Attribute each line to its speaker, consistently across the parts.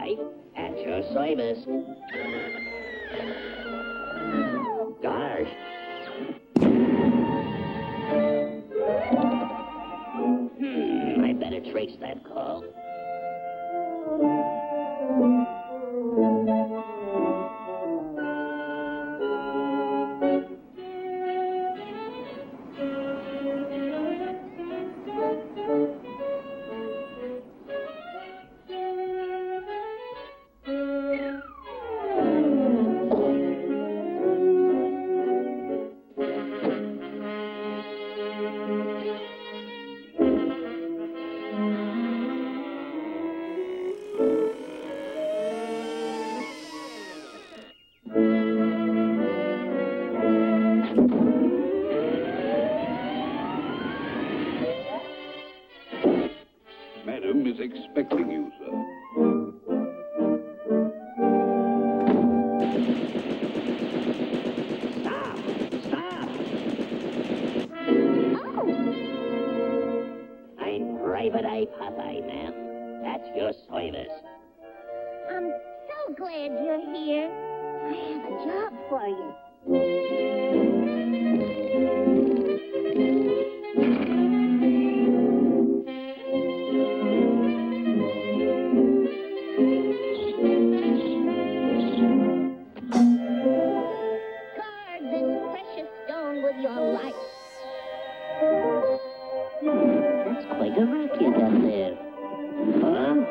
Speaker 1: wife, at your service. Gosh. I better trace that call.
Speaker 2: Madam is expecting you, sir.
Speaker 1: Stop! Stop!
Speaker 3: Oh!
Speaker 1: I'm Private Eye Popeye, ma'am. At your service.
Speaker 3: I'm so glad you're here. I have a job for you. Guard this precious stone with your life.
Speaker 1: That's quite a rock you got there. Huh?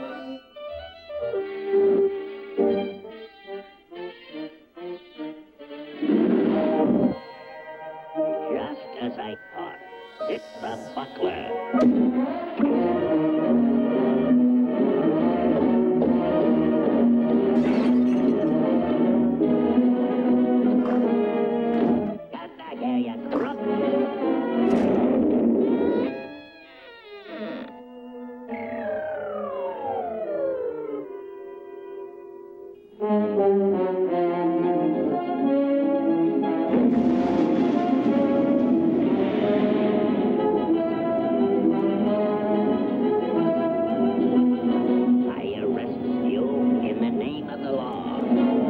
Speaker 1: Just as I thought. It's the butler. Get back here, you crook! I arrest you in the name of the law.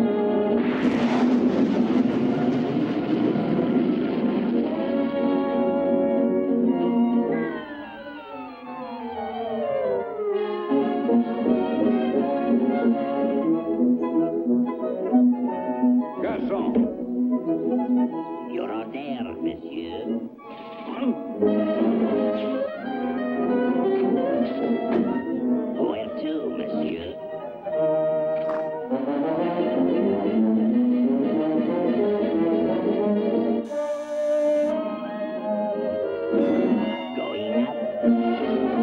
Speaker 2: Garçon!
Speaker 1: Your order, monsieur. Where to, monsieur? Going up.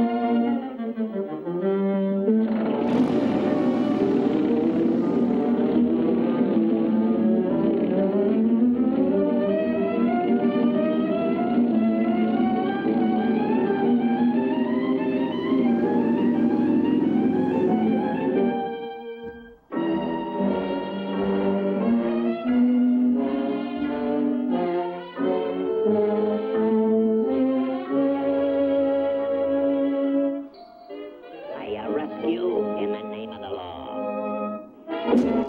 Speaker 1: I arrest you in the name of the law.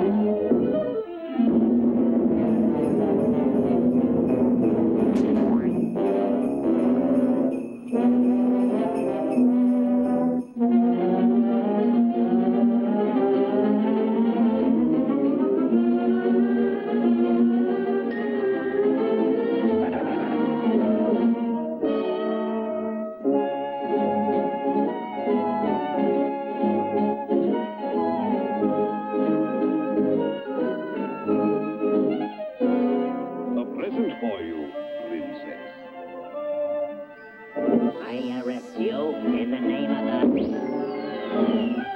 Speaker 2: A present for you, princess.
Speaker 1: I arrest you in the name of the...